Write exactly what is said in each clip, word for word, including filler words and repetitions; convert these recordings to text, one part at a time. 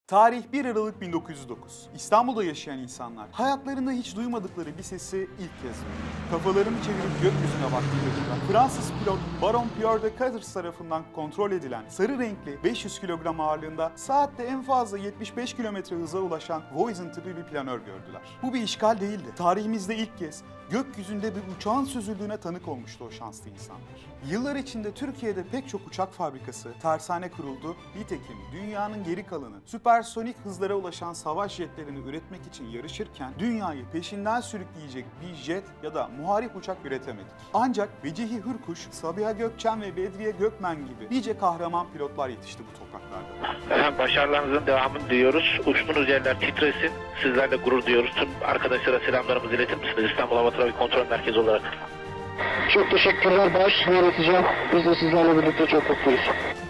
Tarih bir Aralık bin dokuz yüz dokuz. İstanbul'da yaşayan insanlar hayatlarında hiç duymadıkları bir sesi ilk kez duyuyor. Kafalarını çevirip gökyüzüne baktıklarında Fransız pilot Baron Pierre de Caters tarafından kontrol edilen sarı renkli beş yüz kilogram ağırlığında saatte en fazla yetmiş beş kilometre hıza ulaşan Voisin tipi bir planör gördüler. Bu bir işgal değildi. Tarihimizde ilk kez gökyüzünde bir uçağın süzüldüğüne tanık olmuştu o şanslı insanlar. Yıllar içinde Türkiye'de pek çok uçak fabrikası, tersane kuruldu. Nitekim dünyanın geri kalanı süpersonik hızlara ulaşan savaş jetlerini üretmek için yarışırken dünyayı peşinden sürükleyecek bir jet ya da muharip uçak üretemedik. Ancak Vecihi Hürkuş, Sabiha Gökçen ve Bedriye Gökmen gibi nice kahraman pilotlar yetişti bu topraklarda. Başarılarınızın devamını diliyoruz. Uçtuğunuz yerler titresin. Sizlerle gurur duyuyoruz. Tüm arkadaşlara selamlarımızı iletir misiniz İstanbul Hava Trafik Kontrol Merkezi olarak? Çok teşekkürler baş yöneteceğim. Biz de sizlerle birlikte çok mutluyuz.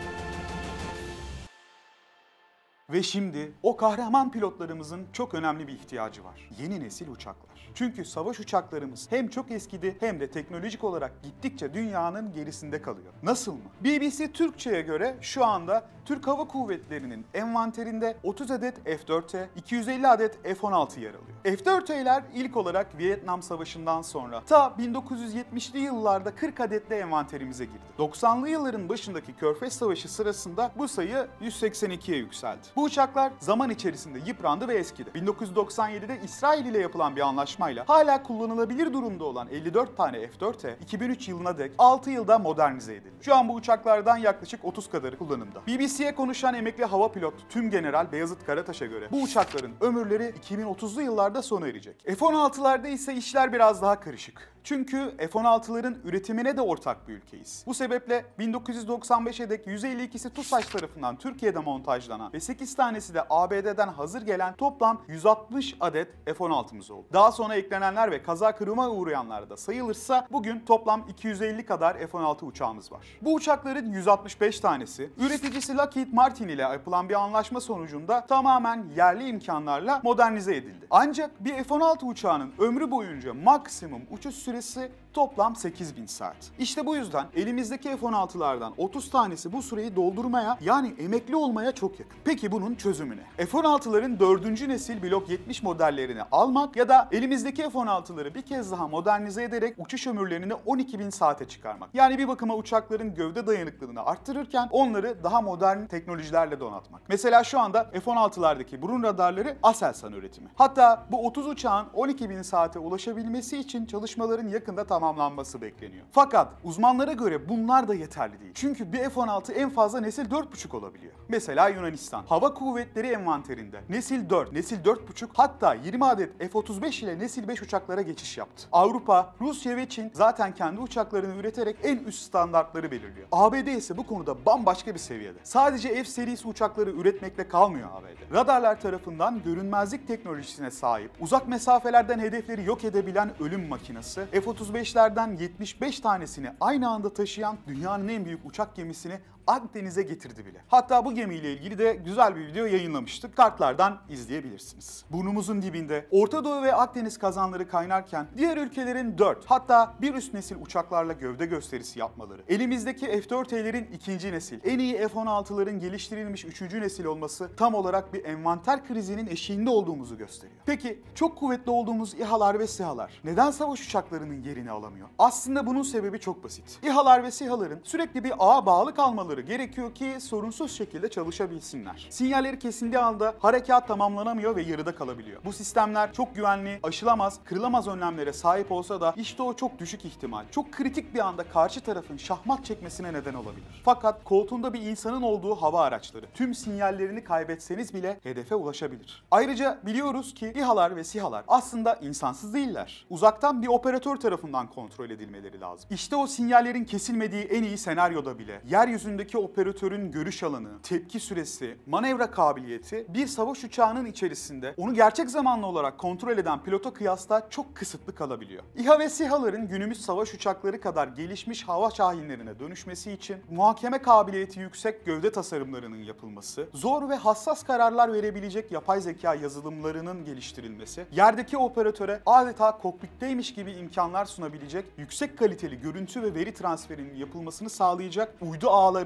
Ve şimdi o kahraman pilotlarımızın çok önemli bir ihtiyacı var. Yeni nesil uçaklar. Çünkü savaş uçaklarımız hem çok eskidi hem de teknolojik olarak gittikçe dünyanın gerisinde kalıyor. Nasıl mı? B B C Türkçe'ye göre şu anda Türk Hava Kuvvetleri'nin envanterinde otuz adet F dört E, iki yüz elli adet F on altı yer alıyor. F dört E'ler ilk olarak Vietnam Savaşı'ndan sonra ta bin dokuz yüz yetmişli yıllarda kırk adetle envanterimize girdi. doksanlı yılların başındaki Körfez Savaşı sırasında bu sayı yüz seksen ikiye yükseldi. Bu uçaklar zaman içerisinde yıprandı ve eskidi. bin dokuz yüz doksan yedide İsrail ile yapılan bir anlaşmayla hala kullanılabilir durumda olan elli dört tane F dört E iki bin üç yılına dek altı yılda modernize edildi. Şu an bu uçaklardan yaklaşık otuz kadarı kullanımda. B B C'ye konuşan emekli hava pilotu Tümgeneral Beyazıt Karataş'a göre bu uçakların ömürleri iki bin otuzlu yıllarda sona erecek. F on altılarda ise işler biraz daha karışık. Çünkü F on altıların üretimine de ortak bir ülkeyiz. Bu sebeple bin dokuz yüz doksan beşe dek yüz elli ikisi TUSAŞ tarafından Türkiye'de montajlanan ve sekiz tanesi de A B D'den hazır gelen toplam yüz altmış adet F on altımız oldu. Daha sonra eklenenler ve kaza kırıma uğrayanlar da sayılırsa bugün toplam iki yüz elli kadar F on altı uçağımız var. Bu uçakların yüz altmış beş tanesi üreticisi Lockheed Martin ile yapılan bir anlaşma sonucunda tamamen yerli imkanlarla modernize edildi. Ancak bir F on altı uçağının ömrü boyunca maksimum uçuş süresi toplam sekiz bin saat. İşte bu yüzden elimizdeki F on altılardan otuz tanesi bu süreyi doldurmaya yani emekli olmaya çok yakın. Peki bunun çözümü ne? F on altıların dördüncü nesil Blok yetmiş modellerini almak ya da elimizdeki F on altıları bir kez daha modernize ederek uçuş ömürlerini on iki bin saate çıkarmak. Yani bir bakıma uçakların gövde dayanıklılığını arttırırken onları daha modern teknolojilerle donatmak. Mesela şu anda F on altılardaki burun radarları Aselsan üretimi. Hatta bu otuz uçağın on iki bin saate ulaşabilmesi için çalışmaların yakında tamamlanması bekleniyor. Fakat uzmanlara göre bunlar da yeterli değil. Çünkü bir F on altı en fazla nesil dört buçuk olabiliyor. Mesela Yunanistan. Hava Kuvvetleri envanterinde nesil dört, nesil dört buçuk hatta yirmi adet F otuz beş ile nesil beş uçaklara geçiş yaptı. Avrupa, Rusya ve Çin zaten kendi uçaklarını üreterek en üst standartları belirliyor. A B D ise bu konuda bambaşka bir seviyede. Sadece F serisi uçakları üretmekle kalmıyor A B D. Radarlar tarafından görünmezlik teknolojisine sahip, uzak mesafelerden hedefleri yok edebilen ölüm makinesi, F otuz beşlerden yetmiş beş tanesini aynı anda taşıyan dünyanın en büyük uçak gemisini Akdeniz'e getirdi bile. Hatta bu gemiyle ilgili de güzel bir video yayınlamıştık. Kartlardan izleyebilirsiniz. Burnumuzun dibinde Orta Doğu ve Akdeniz kazanları kaynarken diğer ülkelerin dört hatta bir üst nesil uçaklarla gövde gösterisi yapmaları, elimizdeki F dört E'lerin ikinci nesil, en iyi F on altıların geliştirilmiş üçüncü nesil olması tam olarak bir envanter krizinin eşiğinde olduğumuzu gösteriyor. Peki çok kuvvetli olduğumuz İHA'lar ve SİHA'lar neden savaş uçaklarının yerini alamıyor? Aslında bunun sebebi çok basit. İHA'lar ve SİHA'ların sürekli bir ağa bağlı kalmaları gerekiyor ki sorunsuz şekilde çalışabilsinler. Sinyalleri kesildiği anda harekat tamamlanamıyor ve yarıda kalabiliyor. Bu sistemler çok güvenli, aşılamaz, kırılamaz önlemlere sahip olsa da işte o çok düşük ihtimal, çok kritik bir anda karşı tarafın şahmat çekmesine neden olabilir. Fakat koltuğunda bir insanın olduğu hava araçları tüm sinyallerini kaybetseniz bile hedefe ulaşabilir. Ayrıca biliyoruz ki İHA'lar ve SİHA'lar aslında insansız değiller. Uzaktan bir operatör tarafından kontrol edilmeleri lazım. İşte o sinyallerin kesilmediği en iyi senaryoda bile yeryüzündeki operatörün görüş alanı, tepki süresi, manevra kabiliyeti bir savaş uçağının içerisinde onu gerçek zamanlı olarak kontrol eden pilota kıyasla çok kısıtlı kalabiliyor. İHA ve SİHA'ların günümüz savaş uçakları kadar gelişmiş hava şahinlerine dönüşmesi için muhakeme kabiliyeti yüksek gövde tasarımlarının yapılması, zor ve hassas kararlar verebilecek yapay zeka yazılımlarının geliştirilmesi, yerdeki operatöre adeta kokpitteymiş gibi imkanlar sunabilecek yüksek kaliteli görüntü ve veri transferinin yapılmasını sağlayacak uydu ağları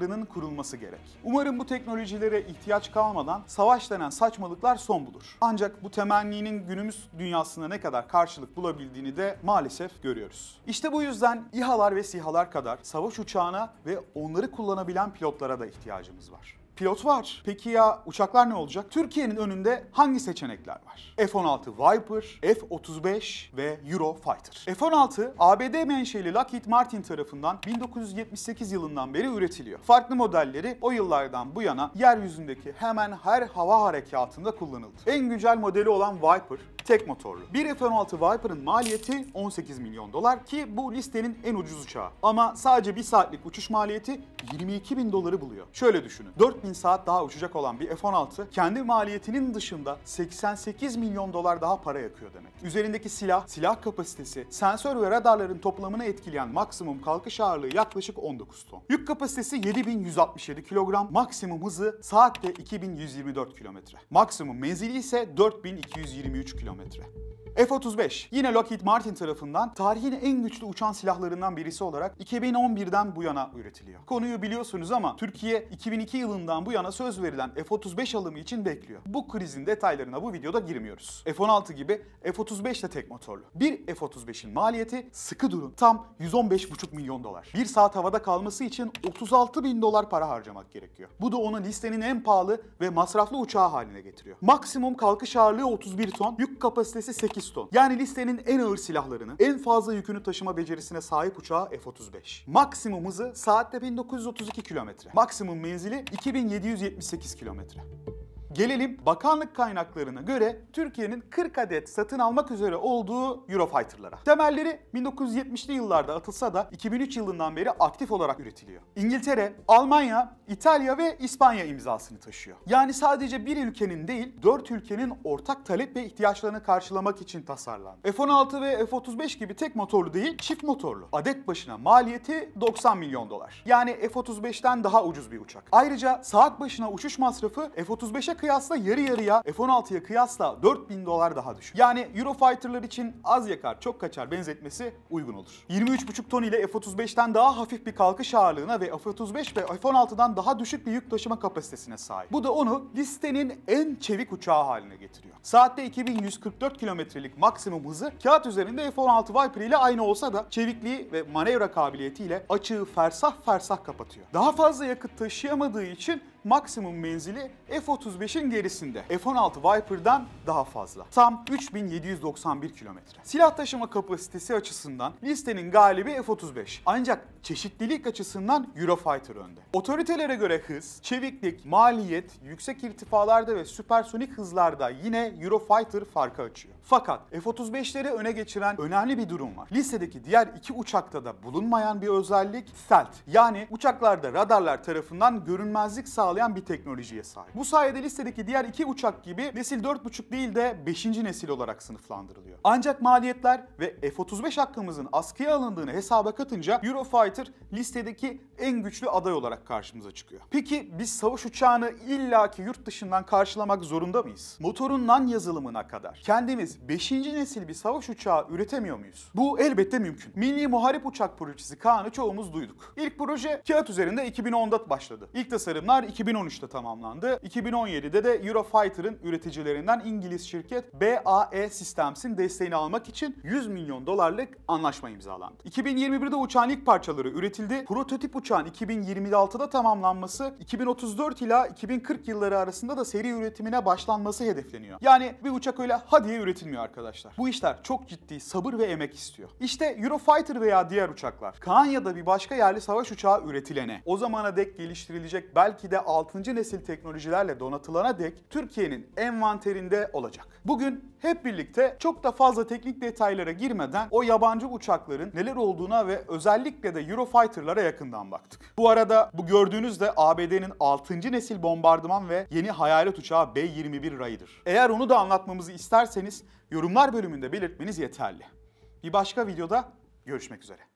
uçaklarının kurulması gerek. Umarım bu teknolojilere ihtiyaç kalmadan savaş denen saçmalıklar son bulur. Ancak bu temenninin günümüz dünyasında ne kadar karşılık bulabildiğini de maalesef görüyoruz. İşte bu yüzden İHA'lar ve SİHA'lar kadar savaş uçağına ve onları kullanabilen pilotlara da ihtiyacımız var. Pilot var. Peki ya uçaklar ne olacak? Türkiye'nin önünde hangi seçenekler var? F on altı Viper, F otuz beş ve Eurofighter. F on altı A B D menşeli Lockheed Martin tarafından bin dokuz yüz yetmiş sekiz yılından beri üretiliyor. Farklı modelleri o yıllardan bu yana yeryüzündeki hemen her hava harekatında kullanıldı. En güncel modeli olan Viper tek motorlu. Bir F on altı Viper'ın maliyeti on sekiz milyon dolar ki bu listenin en ucuz uçağı. Ama sadece bir saatlik uçuş maliyeti yirmi iki bin doları buluyor. Şöyle düşünün. dört bin saat daha uçacak olan bir F on altı kendi maliyetinin dışında seksen sekiz milyon dolar daha para yakıyor demek. Üzerindeki silah, silah kapasitesi, sensör ve radarların toplamını etkileyen maksimum kalkış ağırlığı yaklaşık on dokuz ton. Yük kapasitesi yedi bin yüz altmış yedi kilogram, maksimum hızı saatte iki bin yüz yirmi dört kilometre. Maksimum menzili ise dört bin iki yüz yirmi üç kilometre. F otuz beş yine Lockheed Martin tarafından tarihin en güçlü uçan silahlarından birisi olarak iki bin on birden bu yana üretiliyor. Konuyu biliyorsunuz ama Türkiye iki bin iki yılından bu yana söz verilen F otuz beş alımı için bekliyor. Bu krizin detaylarına bu videoda girmiyoruz. F on altı gibi F otuz beş de tek motorlu. Bir F otuz beşin maliyeti, sıkı durun, tam yüz on beş buçuk milyon dolar. Bir saat havada kalması için otuz altı bin dolar para harcamak gerekiyor. Bu da onu listenin en pahalı ve masraflı uçağı haline getiriyor. Maksimum kalkış ağırlığı otuz bir ton, yük kapasitesi sekiz ton. Yani listenin en ağır silahlarını, en fazla yükünü taşıma becerisine sahip uçağı F otuz beş. Maksimum hızı saatte bin dokuz yüz otuz iki kilometre. Maksimum menzili iki bin yedi yüz yetmiş sekiz kilometre. Gelelim bakanlık kaynaklarına göre Türkiye'nin kırk adet satın almak üzere olduğu Eurofighter'lara. Temelleri bin dokuz yüz yetmişli yıllarda atılsa da iki bin üç yılından beri aktif olarak üretiliyor. İngiltere, Almanya, İtalya ve İspanya imzasını taşıyor. Yani sadece bir ülkenin değil, dört ülkenin ortak talep ve ihtiyaçlarını karşılamak için tasarlandı. F on altı ve F otuz beş gibi tek motorlu değil, çift motorlu. Adet başına maliyeti doksan milyon dolar. Yani F otuz beşten daha ucuz bir uçak. Ayrıca saat başına uçuş masrafı F otuz beşe kıyasla yarı yarıya, F on altıya kıyasla dört bin dolar daha düşük. Yani Eurofighter'lar için az yakar çok kaçar benzetmesi uygun olur. yirmi üç buçuk ton ile F otuz beşten daha hafif bir kalkış ağırlığına ve F otuz beş ve F on altıdan daha düşük bir yük taşıma kapasitesine sahip. Bu da onu listenin en çevik uçağı haline getiriyor. Saatte iki bin yüz kırk dört kilometrelik maksimum hızı kağıt üzerinde F on altı Viper ile aynı olsa da çevikliği ve manevra kabiliyetiyle açığı fersah fersah kapatıyor. Daha fazla yakıt taşıyamadığı için maksimum menzili F otuz beşin gerisinde. F on altı Viper'dan daha fazla. Tam üç bin yedi yüz doksan bir kilometre. Silah taşıma kapasitesi açısından listenin galibi F otuz beş. Ancak çeşitlilik açısından Eurofighter önde. Otoritelere göre hız, çeviklik, maliyet, yüksek irtifalarda ve süpersonik hızlarda yine Eurofighter farkı açıyor. Fakat F otuz beşleri öne geçiren önemli bir durum var. Listedeki diğer iki uçakta da bulunmayan bir özellik stealth. Yani uçaklarda radarlar tarafından görünmezlik sağlayan bir teknolojiye sahip. Bu sayede listedeki diğer iki uçak gibi nesil dört buçuk değil de beşinci nesil olarak sınıflandırılıyor. Ancak maliyetler ve F otuz beş hakkımızın askıya alındığını hesaba katınca Eurofighter listedeki en güçlü aday olarak karşımıza çıkıyor. Peki biz savaş uçağını illaki yurt dışından karşılamak zorunda mıyız? Motorundan yazılımına kadar kendimiz beşinci nesil bir savaş uçağı üretemiyor muyuz? Bu elbette mümkün. Milli Muharip Uçak Projesi Kaan'ı çoğumuz duyduk. İlk proje kağıt üzerinde iki bin onda başladı. İlk tasarımlar iki bin on üçte tamamlandı. iki bin on yedide de Eurofighter'ın üreticilerinden İngiliz şirket B A E Systems'in desteğini almak için yüz milyon dolarlık anlaşma imzalandı. iki bin yirmi birde uçağın ilk parçaları üretildi. Prototip uçağın iki bin yirmi altıda tamamlanması, iki bin otuz dört ila iki bin kırk yılları arasında da seri üretimine başlanması hedefleniyor. Yani bir uçak öyle ha diye üretilmiyor arkadaşlar. Bu işler çok ciddi sabır ve emek istiyor. İşte Eurofighter veya diğer uçaklar Kaan ya da bir başka yerli savaş uçağı üretilene, o zamana dek geliştirilecek belki de altıncı nesil teknolojilerle donatılana dek Türkiye'nin envanterinde olacak. Bugün hep birlikte çok da fazla teknik detaylara girmeden o yabancı uçakların neler olduğuna ve özellikle de Eurofighter'lara yakından baktık. Bu arada bu gördüğünüz de A B D'nin altıncı nesil bombardıman ve yeni hayalet uçağı B yirmi bir Raider. Eğer onu da anlatmamızı isterseniz yorumlar bölümünde belirtmeniz yeterli. Bir başka videoda görüşmek üzere.